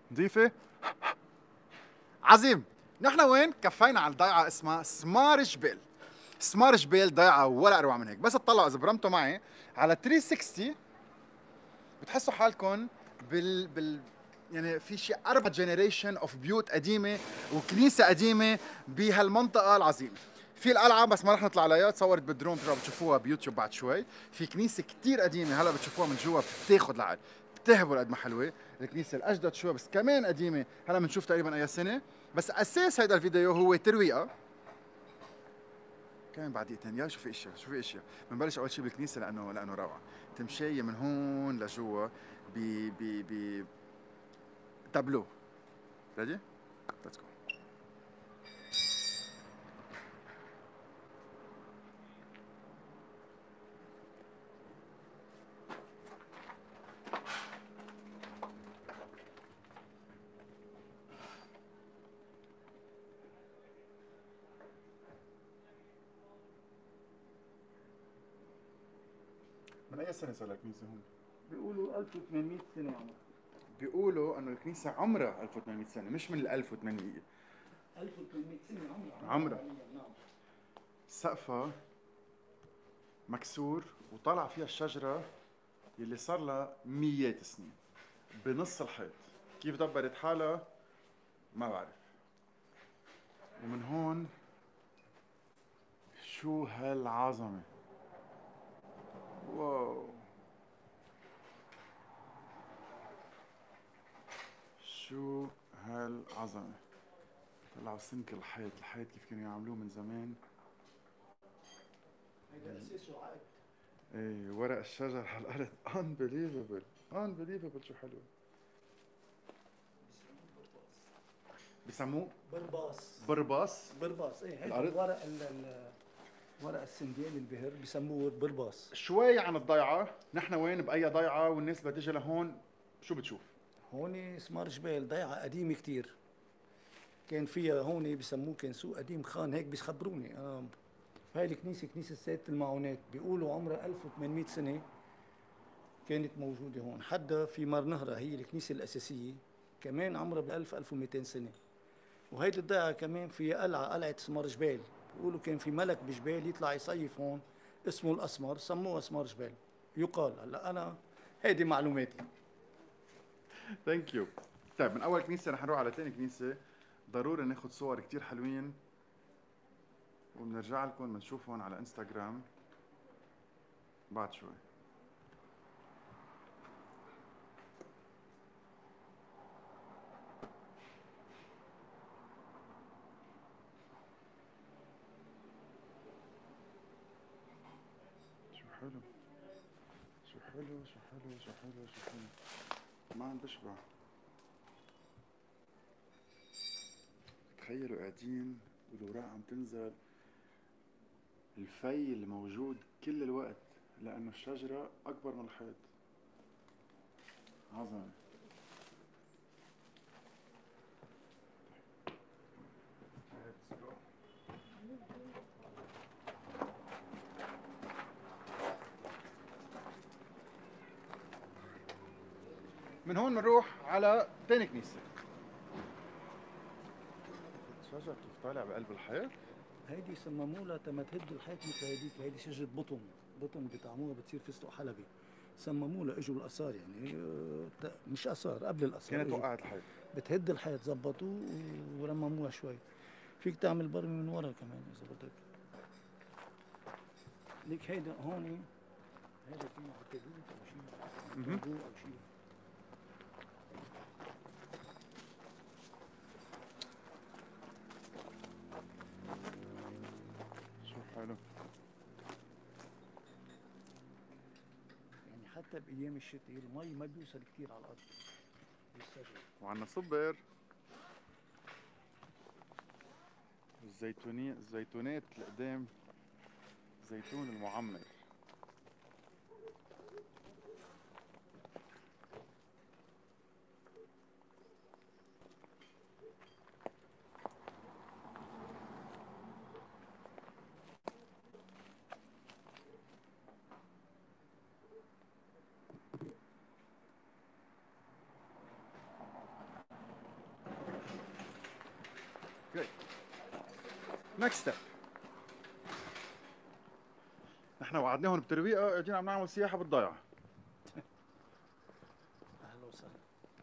نظيفة؟ عظيم. نحن وين؟ كفينا على الضيعة اسمها سمار جبيل. سمار جبيل ضيعة ولا أروع من هيك، بس اطلعوا إذا برمتوا معي على 360 بتحسوا حالكم يعني في شيء 4 جنريشن اوف بيوت قديمة وكنيسة قديمة بهالمنطقة العظيمة. في القلعة بس ما رح نطلع عليها، تصورت بالدرون بتشوفوها بيوتيوب بعد شوي. في كنيسة كتير قديمة هلا بتشوفوها من جوا بتاخد العقل، بتهبل قد ما حلوة. الكنيسة الأجدد شوي بس كمان قديمة، هلا بنشوف تقريبا أي سنة. بس أساس هيدا الفيديو هو ترويقة. كمان بعد دقيقتين يا شوفي اشياء، شوفي اشياء. بنبلش اول شيء بالكنيسه لانه روعه. تمشي من هون لجوا ب ب تابلو. ريدي؟ ليتس جو. من اي سنه صار الكنيسه هون؟ بيقولوا 1800 سنة عمر. بيقولوا انه الكنيسه عمرها 1800 سنه، مش من ال 1800. 1800 سنة عمرها. نعم. سقفها مكسور وطلع فيها الشجره اللي صار لها مئات السنين بنص الحيط. كيف دبرت حالها ما بعرف. ومن هون شو هالعظمه، واو شو هالعظمه. طلعوا سمك الحيط كيف كانوا يعملوه من زمان. هيدا اساسه عقد. ايه ورق الشجر على الارض. unbelievable شو حلو. بسموه برباص ايه هيدا الورق ورق السندال البهر بسموه برباص. شوي عن الضيعه، نحن وين باي ضيعه والناس بدها تيجي لهون شو بتشوف؟ هون سمار جبيل ضيعه قديمه كثير. كان فيها هون بسموه كان سوق قديم خان هيك بيخبروني انا. هاي الكنيسه كنيسه سيدة المعونات بيقولوا عمرها 1800 سنه كانت موجوده هون. حدا في مار نهرة هي الكنيسه الاساسيه كمان عمرها ب 1200 سنه. وهيدي الضيعه كمان فيها قلعه سمار جبيل. بيقولوا كان في ملك بجبال يطلع يصيف هون اسمه الاسمر، سموها سمار جبيل. يقال. هلا انا هيدي معلوماتي. ثانك يو. طيب من اول كنيسه رح نروح على ثاني كنيسه، ضروري ناخذ صور كتير حلوين وبنرجع لكم بنشوفهم على انستغرام بعد شوي. شو حلو شو حلو شو حلو شو حلو شو حلو، ما عم بشبع. تخيلوا قاعدين والوراق عم تنزل، الفي اللي موجود كل الوقت لأنه الشجرة أكبر من الحيط. عظمة. من هون بنروح على تاني كنيسة. الشجر كيف طالع بقلب الحيط؟ هيدي صمموا لها تما تهد الحيط مثل هيديك. هيدي شجره بطن بيطعموها بتصير فستق حلبي. صمموا لها اجوا الاثار يعني مش اثار قبل الاثار كانت وقعت الحيط. بتهد الحيط زبطوه ورمموها شوي. فيك تعمل برمي من ورا كمان اذا بدك. ليك هيدا هون هيدا فيه عتاقوت او شيء او شيء. شو حلو. يعني حتى بايام الشتاء المي ما بيوصل كثير على الارض بالشجر. وعنا صبر الزيتونات القدام، زيتون المعمر. Great. Next step. نحن وعدناهم بترويقه، اجينا عم نعمل سياحه بالضيعه. اهلا وسهلا.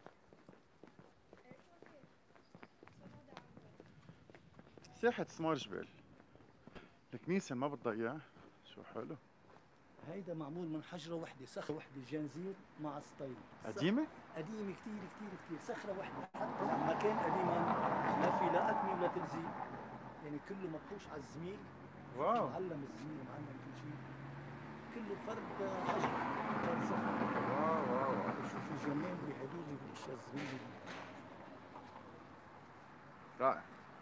سياحه سمار جبيل. الكنيسه ما بتضيع، شو حلو. هيدا معمول من حجره وحده، صخره وحده، جنزير مع ستايل. قديمه؟ قديمه كثير كثير كثير، صخره وحده، حتى المكان قديما لا في لا اكمه ولا تلزيق، يعني كله مفروش على الزميل. واو. معلم الزميل، معلم كل شيء، كله فرد حجر، فرد صخره. واو واو واو. شوف الجمال بهدول الاشياء الصغيره. رائع.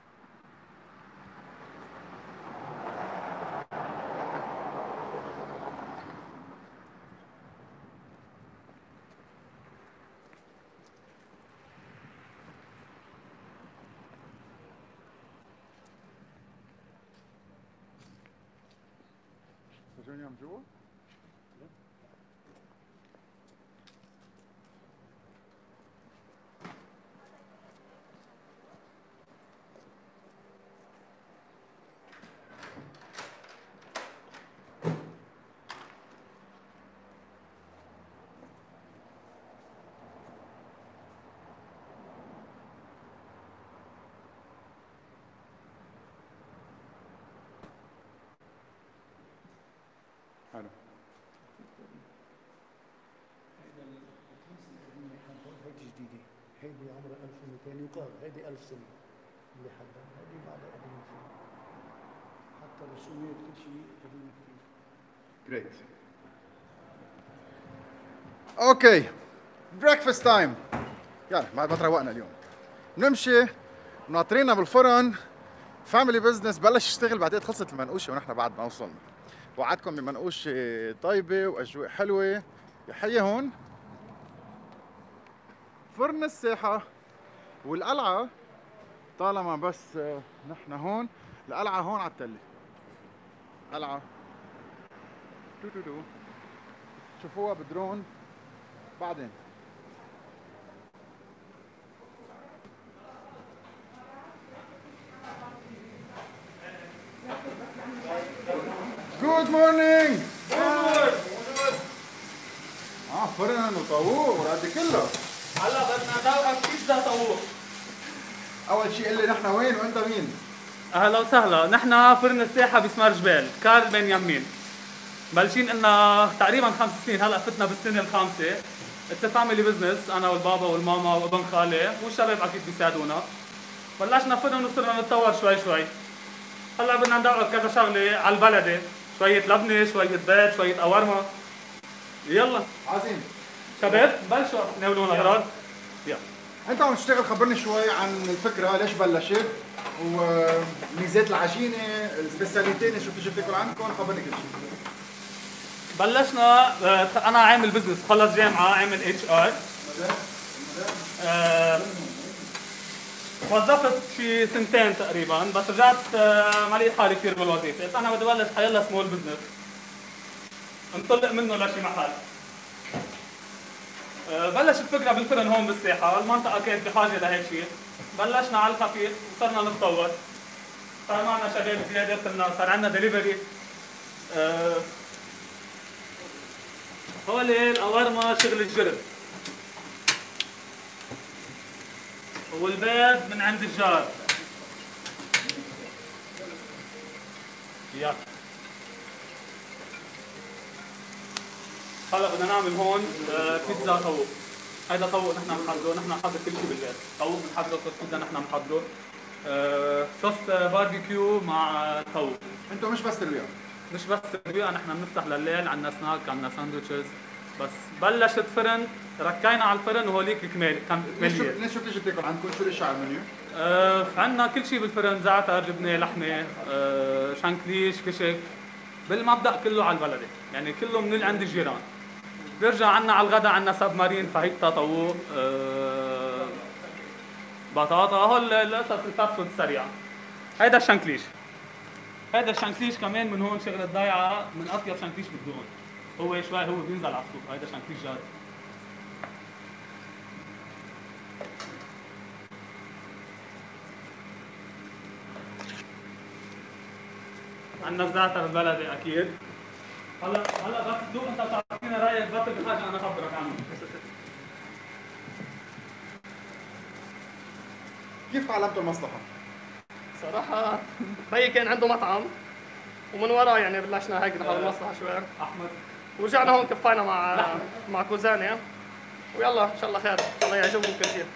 فرجوني عم جوا؟ حلو. هيدي جديدة، هيدي عمرها 1200 يقال، هيدي 1000 سنة اللي حدها، هيدي بعدها قديمة شوي. حتى الرسومات كل شيء قديم كثير. جريت. اوكي. بريكفاست تايم. يلا ما تروقنا اليوم. بنمشي ناطرينا بالفرن. فاميلي بزنس بلش يشتغل، بعدين خلصت المنقوشه ونحن بعد ما وصلنا. وعدكم بمنقوشه طيبه واجواء حلوه. يحيى هون فرن الساحه والقلعه. طالما بس نحن هون، القلعه هون على التله. قلعه شوفوها بدرون بعدين. Good morning. فرن وطاووق وقد كله. هلا بدنا ندوقك بيتزا طاووق. اول شيء قل لي نحن وين وانت مين؟ اهلا وسهلا، نحن فرن الساحه بسمار جبيل، كارل بنيامين. بلشين لنا تقريبا 5 سنين، هلا فتنا بالسنه الخامسه. اتس فاميلي بزنس، انا والبابا والماما وابن خالي والشباب اكيد بيساعدونا. بلشنا فرن وصرنا نتطور شوي شوي. هلا بدنا ندوقك كذا شغله على البلدي، شويه لبنه، شويه بيض، شويه قوارما. يلا عظيم. شباب بلشوا ناولونا الاغراض. يلا. انت عم تشتغل، خبرني شوي عن الفكره، ليش بلشت وميزات العجينه، السبيسياليتي اللي شو بتيجي بتاكل عندكم، خبرني كل شيء. بلشنا، انا عامل بزنس، خلص جامعه، عامل HR. وظفت شي سنتين تقريبا، بس رجعت ما لقيت حالي كثير بالوظيفه، قلت انا بدي بلش حيلا سمول بزنس انطلق منه لشي محل. بلشت الفكره بالفرن هون بالساحه، المنطقه كانت بحاجه لهيك شيء. بلشنا على الخفيف وصرنا نتطور، صار معنا شباب زياده، صار عندنا دليفري. هول القوارما شغل الجرب، والبيض من عند الجار. يلا هلا بدنا نعمل هون بيتزا طاووق. هيدا طاووق نحن بنحضره، نحن بنحضر كل شيء بالبيت. طاووق بنحضره، صوص بيتزا نحن بنحضره، صوص باربيكيو مع طاووق. انتم مش بس ترويقه؟ مش بس ترويقه، نحن بنفتح لليل، عندنا سناك، عندنا ساندويتشز. بس بلشت فرن، ركينا على الفرن وهوليك كمالية. ليش شو بتيجي تاكل عندكم؟ شو الاشياء على المنيو؟ عندنا كل شيء بالفرن، زعتر، جبنه، لحمه، شنكليش، كشك. بالمبدأ كله على البلدي، يعني كله من عند الجيران. بيرجع عنا على الغداء، عنا سبمارين، فاهيتا، طاووق، بطاطا، هول القصص الفاست فود السريعه. هيدا الشنكليش. هيدا الشنكليش كمان من هون شغله ضايعه، من اطيب شنكليش بالدهون. هو شوي هو بينزل على السوق، هيدا شنكليش جاد. عندنا الزعتر البلدي اكيد. هلا بس تدوق انت بتعطينا رايك بطل بحاجه انا اخبرك عنه. كيف تعلمتوا المصلحه؟ صراحة بيي كان عنده مطعم ومن وراه يعني بلشنا هيك نحاول المصلحة شوي. احمد ورجعنا هون كفينا مع كوزاني ويلا ان شاء الله خير، ان شاء الله يعجبهم كثير.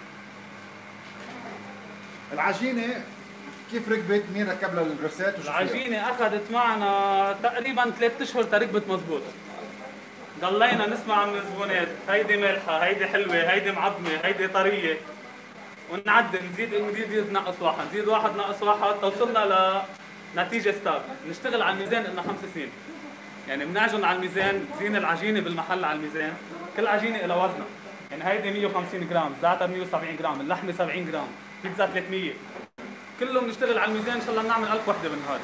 العجينه كيف ركبت؟ مين ركب لها الروسات؟ العجينه اخذت معنا تقريبا 3 اشهر تركبت مزبوط. ضلينا نسمع من الزبونات هيدي مالحه، هيدي حلوه، هيدي معظمه، هيدي طريه، ونعدل نزيد نقص واحد، نزيد واحد نقص واحد، توصلنا لنتيجه ستاب. نشتغل على الميزان لنا 5 سنين. يعني بنعجن على الميزان، زين العجينه بالمحل على الميزان، كل عجينه لها وزنها. يعني هيدي 150 جرام، الزعتر 170 جرام، اللحمه 70 جرام، بيتزا 300. كلهم بنشتغل على الميزان ان شاء الله بنعمل 1000 وحده بالنهار.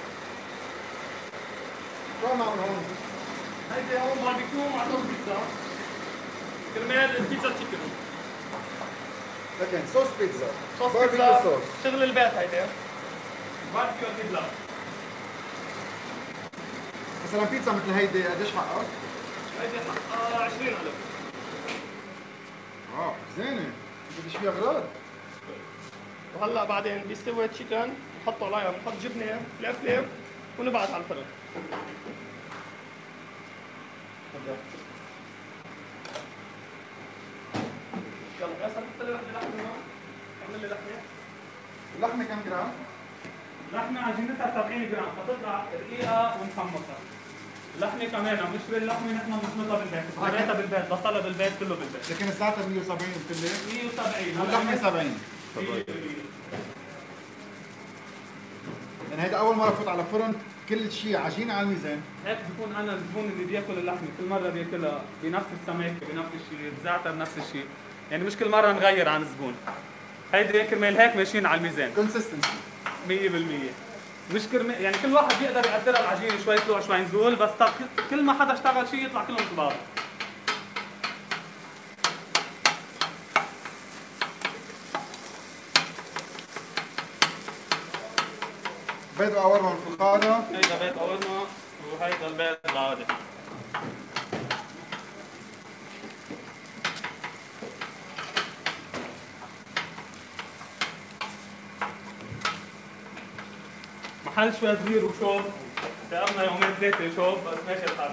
شو عم نعمل هون؟ هيدي هون باربيكيو مع صوص بيتزا كرمال البيتزا تشيكن. لكن صوص بيتزا، صوص باربيكيو بيتزا صوص. شغل البيت هيدي. باربيكيو اكيد لا. مثلا بيتزا مثل هيدي قديش حقها؟ هيدي حقها 20,000. زينه، بديش فيها اغراض. وهلا بعدين بيستوي تشيكن نحطه عليها، بنحط جبنه فلفله ونبعث على الفرن. يلا يا سلام، طلع لحمه لحمه، اعمل لي لحمه. اللحمه كم جرام؟ اللحمه عجينتها 70 جرام، فتطلع رقيقه ومحمصه. اللحمه كمان عم نشتري اللحمه نحن بنخلطها بالبيت، بنخلطها بالبيت، بصلها بالبيت، كله بالبيت. لكن الزعتر 170 قلت لي؟ 170 واللحمه 70. يعني هيدا اول مره بفوت على فرن كل شيء عجينه على الميزان. هيك بكون انا الزبون اللي بياكل اللحمه كل مره بياكلها بنفس السماكه بنفس الشيء، الزعتر نفس الشيء، يعني مش كل مره نغير عن الزبون. هيدي كرمال هيك ماشيين على الميزان. كونسستنسي 100%. مش كرمال يعني كل واحد بيقدر يقدرها العجينه شوي طلوع شوي نزول، بس كل ما حدا اشتغل شيء يطلع كلهم صباغ. بيض اورما الفخاره. هيدا بيت اورما وهيدا البيت العادي. محل شوي صغير وشوب، تعبنا يومين 3 شوب بس ماشي الحال.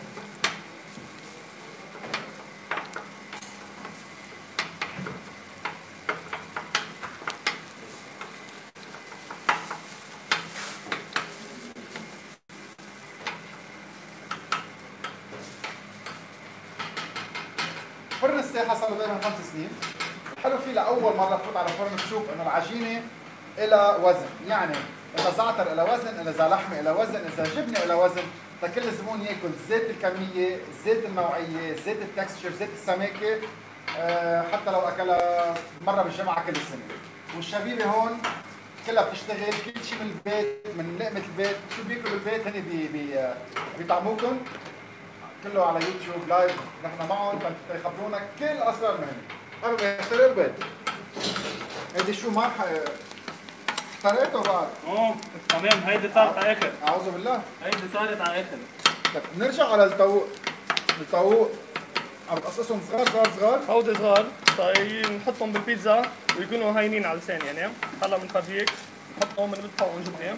فرن الساحه صار له تقريبا 5 سنين. الحلو فيه لاول مره تفوت على فرن تشوف انه العجينه لها وزن، يعني اذا زعتر لها وزن، اذا لحمه لها وزن، اذا جبنه لها وزن، لكل زبون ياكل زيت الكميه، زيت النوعيه، زيت التكستشر، زيت السماكه، حتى لو اكلها مره بالجمعه كل السنه. والشبيبه هون كلها بتشتغل كل شيء من البيت، من لقمه البيت، شو بياكلوا بالبيت هن بيطعموكم. كله على يوتيوب لايف، نحن معهم يخبرونا كل اسرار المهنه. قالوا يشتري البيت. هيدي شو ما احترقته بعد؟ تمام. هيدي صارت على اخر. اعوذ بالله. هيدي صارت على اخر. طيب نرجع على الطاووق. الطاووق عم بتقصصهم صغار. هودي صغار نحطهم بالبيتزا ويكونوا هاينين على اللسان يعني. هلا بنفرجيك نحطهم بنفتحوا فوقهم جبنه.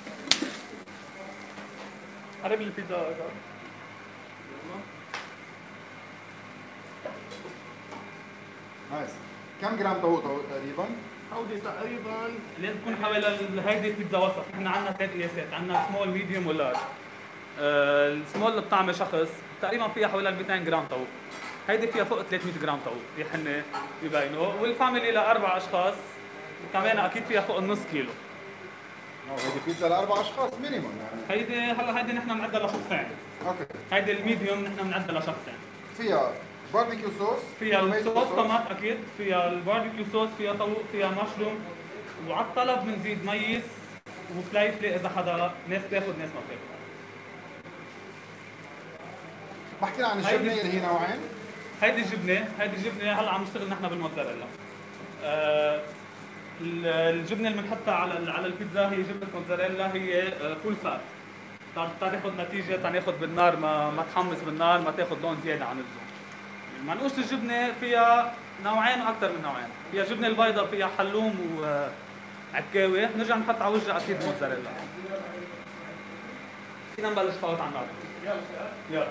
قرب لي البيتزا اكثر. نايس. كم جرام طاووق تقريبا؟ هودي تقريبا لازم تكون حوالي هيدي بيتزا وسط، نحن عندنا 3 قياسات، عندنا سمول ميديوم ولارج. السمول اللي بطعمه شخص تقريبا فيها حوالي 200 جرام طاووق. هيدي فيها فوق 300 جرام طاووق، هن ببينوا، والفاميلي لاربع اشخاص كمان اكيد فيها فوق النص كيلو. هيدي بيتزا لاربع اشخاص مينيموم يعني. هيدي نحن بنعدها لشخصين. اوكي. هيدي الميديوم نحن بنعدها لشخصين. فيها باربيكيو صوص، فيها الصوص طماط اكيد، فيها الباربيكيو صوص، فيها طاووق، فيها مشروم، وعلى الطلب بنزيد ميس وفليفله اذا حدا ناس بتاخذ ناس ما بتاخذ. بحكي عن الجبنه اللي هي نوعين. هيدي الجبنه هلا عم نشتغل نحن بالموتزاريلا. الجبنه اللي بنحطها على البيتزا هي جبنه موتزاريلا، هي فول فات. تاخذ نتيجه، تاخذ بالنار، ما تحمص بالنار، ما تاخذ لون زياده عن اللزوم. منقوشه الجبنه فيها نوعين واكثر من نوعين، فيها جبنه البيضاء، فيها حلوم وعكاوي، نرجع نحط على وجهها اكيد موتزاريلا. فينا نبلش فوت على النار. يلا.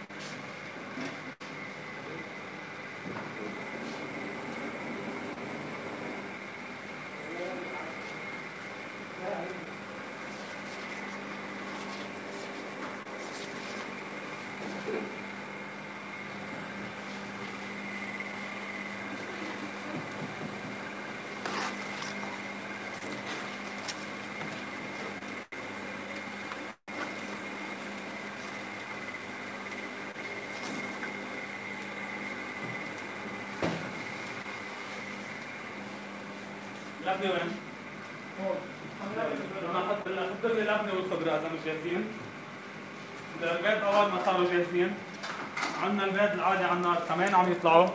اللبنه وين؟ هون. انا حط لي اللبنه والخضره اذا مش جاهزين. البيض اول ما صاروا جاهزين، عندنا البيض العادي على النار كمان عم يطلعوا.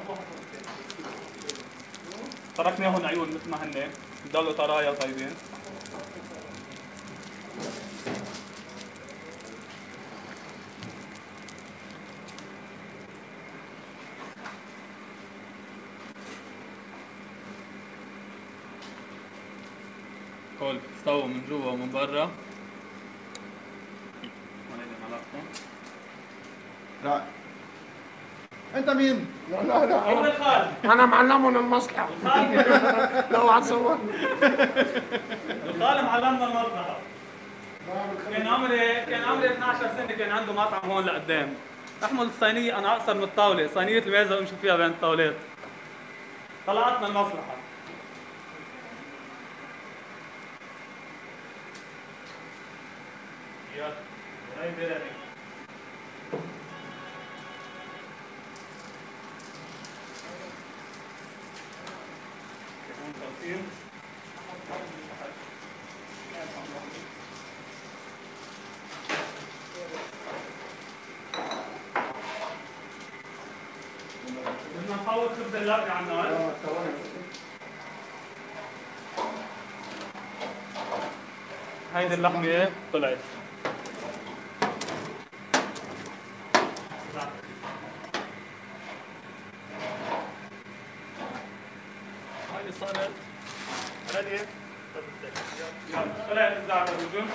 تركناهم عيون مثل ما هن، بضلوا طرايا طيبين. هول استووا من جوا ومن برا. لا انت مين؟ ابن الخال. انا معلمهم المصلحه. لو عتصور الخال معلمنا المصلحه. كان عمري 12 سنه، كان عنده مطعم هون لقدام. احمل الصينيه، انا اقصر من الطاوله، صينيه البيتزا وامشي فيها بين الطاولات. طلعتنا المصلحه. يلا هاي بيراني. بدنا نحول خبز اللبنه على النار. هيدي اللحمه طلعت. هاي صارت ريدي. يلا طلعت الزعتر الرجل.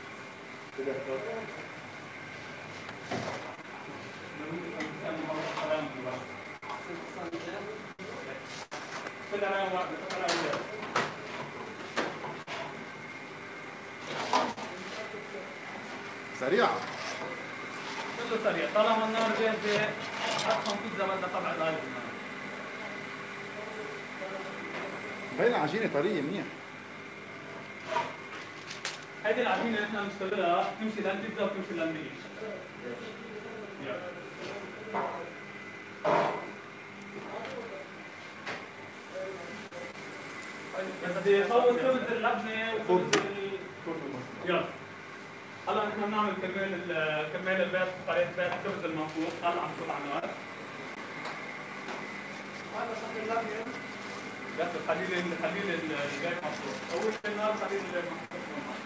سريعة. كله سريع، طالما النار جاهزة، أضخم بيتزا بدها 7 دقايق بالنار. مبينة عجينة طرية منيح. هيدي العجينة اللي نحن بنشتغلها تمشي للبيتزا وتمشي للمقليش. بس بدي اصور خبز اللبنة وخبز يلا. هلا نحن بنعمل كرمال البيض، طريقة بيض خبز المنفوخ، هلا عم تفوت على النار. هذا صحن اللبنة. بس الحليل البيض مفروض. أول شيء النار حليل البيض مفروض.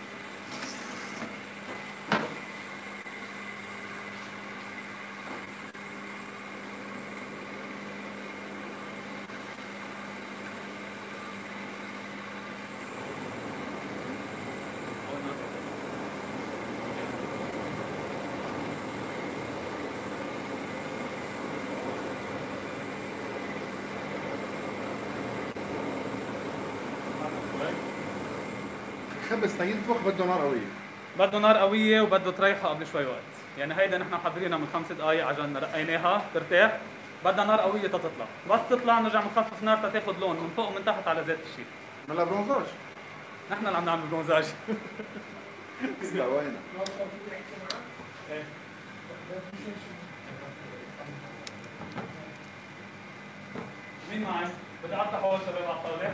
خبز تينفخ بده نار قوية. بده نار قوية وبده تريحها قبل شوي وقت، يعني هيدا نحن محضرينها من 5 دقايق عشان رقيناها ترتاح، بدها نار قوية تطلع، بس تطلع نرجع نخفف نار تاخذ لون من فوق ومن تحت على ذات الشيء. ملا برونزاج. نحن اللي عم نعمل برونزاج. استوينا. مين معي؟ بدي افتح اول شباب على الطاولة.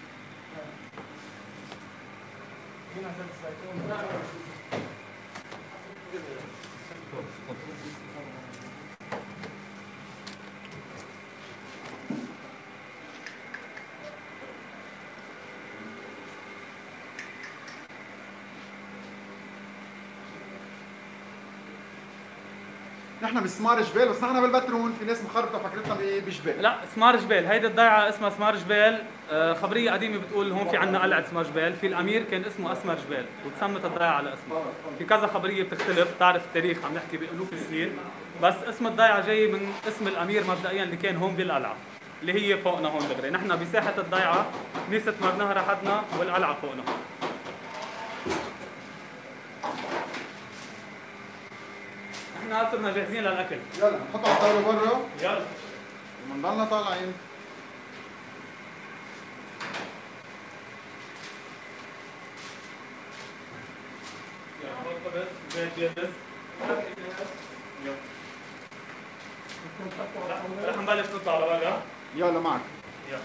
مين عزلت الزيتون؟ نحن بسمار جبيل بس نحن بالبترون، في ناس مخربطه فكرتنا بجبال. لا سمار جبيل، هيدي الضيعه اسمها سمار جبيل. خبريه قديمه بتقول هون في عندنا قلعه سمار جبيل، في الامير كان اسمه اسمر جبيل وتسمت الضيعه على اسمه. في كذا خبريه بتختلف، بتعرف التاريخ عم نحكي بالوف السنين، بس اسم الضيعه جاي من اسم الامير مبدئيا اللي كان هون بالقلعه اللي هي فوقنا هون دغري. نحن بساحه الضيعه، كنيسه مار نهر حدنا والقلعه فوقنا. نحن صرنا جاهزين للاكل. يلا نحطه على الطاوله برا يلا ومنضلنا طالعين. رح نبلش نطلع لبرا. يلا معك. يلا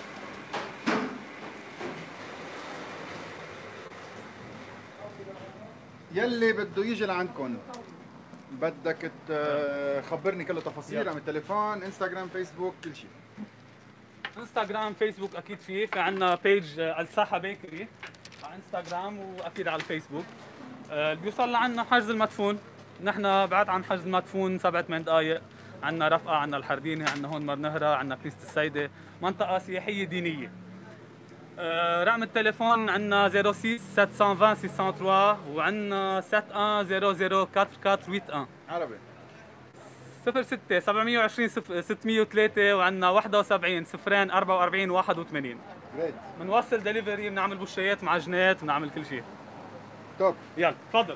يلي بده يجي لعندكم بدك تخبرني كل التفاصيل، رقم التليفون، انستغرام، فيسبوك، كل شيء. انستغرام فيسبوك اكيد في عندنا بيج الساحه بيكري على انستغرام واكيد على الفيسبوك. اللي بيوصل لعنا حجز المدفون، نحن بعد عن حجز المدفون 7-8 دقائق. عندنا رفقه، عندنا الحردينه، عندنا هون مرنهره، عندنا كنيسه السيده، منطقه سياحيه دينيه. رقم التليفون عندنا 06 720 603 وعندنا 7100 4481 عربي 06 720 603 وعندنا 71 0 44 81. جريت بنوصل دليفري، بنعمل بوشيات، معجنات، بنعمل كل شيء. توب. يلا تفضل.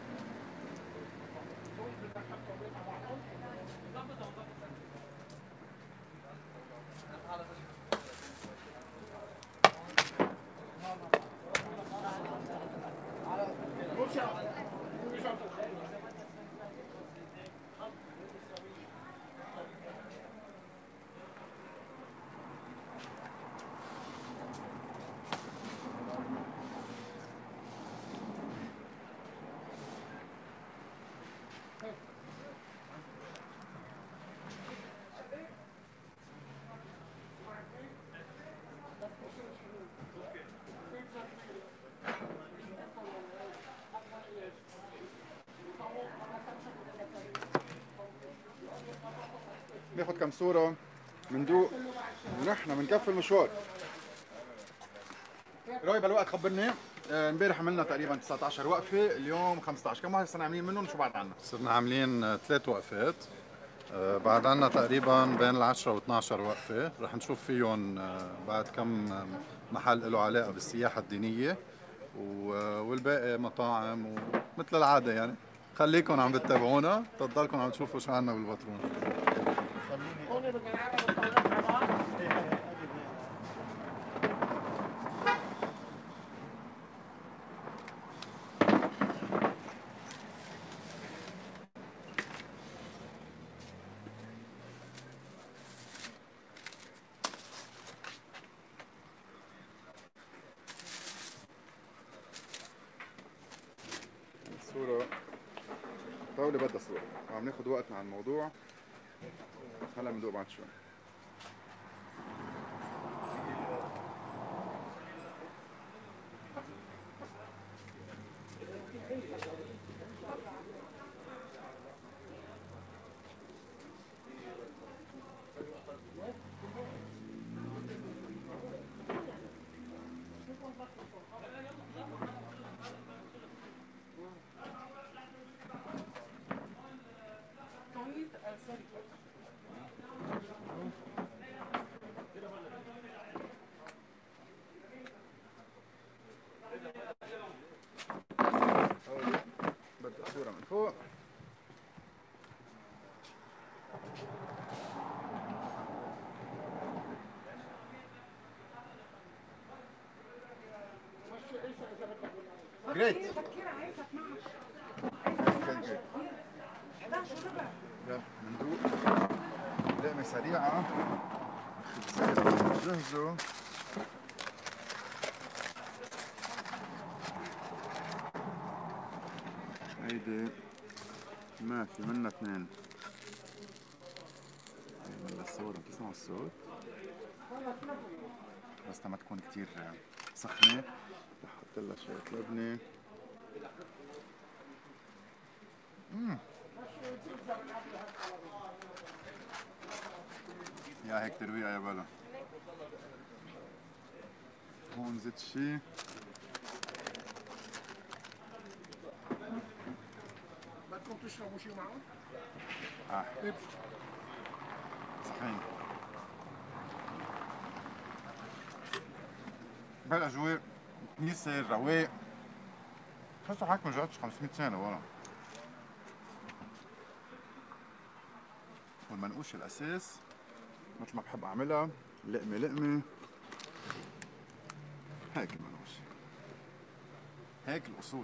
ناخذ كم صورة مندوق ونحن بنكفي المشوار. راي بالوقت خبرني. امبارح عملنا تقريبا 19 وقفة، اليوم 15، كم واحد صرنا عاملين منهم شو بعد عنا؟ صرنا عاملين 3 وقفات. بعد عنا تقريبا بين ال10 و12 وقفة، رح نشوف فيهم بعد كم محل له علاقة بالسياحة الدينية والباقي مطاعم ومثل العادة يعني. خليكم عم بتتابعونا تضلكم عم تشوفوا شو عنا بالبطرون. الصورة طاولة بدها صورة، وعم ناخذ وقتنا على الموضوع. هلا بندوق بعد شوي. بدها صورة من فوق. جريت. يلا مندوق لقمة سريعة. جهزوا. هيدي ما في منها اثنين. من الصورة بتسمعوا الصوت بس ما تكون كتير سخنة. بحط لها شوية لبنة. يا هيك ترويقه يا بلا. هون زيت شي. بدكم تشربوا شيء معه؟ صحيح. بالاجواء كنيسه الرواق. حسوا حالكم ما رجعتش 500 سنه ورا. والمنقوش الاساس مثل ما بحب اعملها لقمه لقمه. هيك المنقوش. هيك الاصول.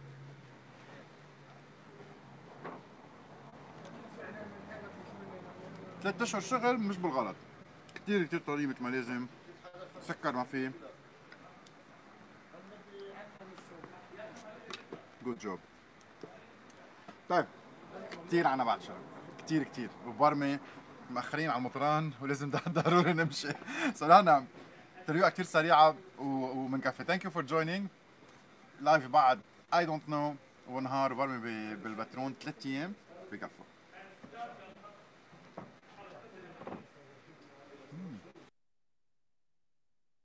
3 اشهر شغل مش بالغلط. كتير كتير طري مثل ما لازم. سكر ما فيه. جود جوب. طيب كتير عنا بعد شغل. كتير كتير وبرمي مأخرين على المطران ولازم ضروري نمشي. صراحة طريقة كتير سريعة ومنكفي. ثانك يو فور جوينينج. لايف بعد اي دونت نو ونهار وبرمي بالبترون 3 ايام بكفوا.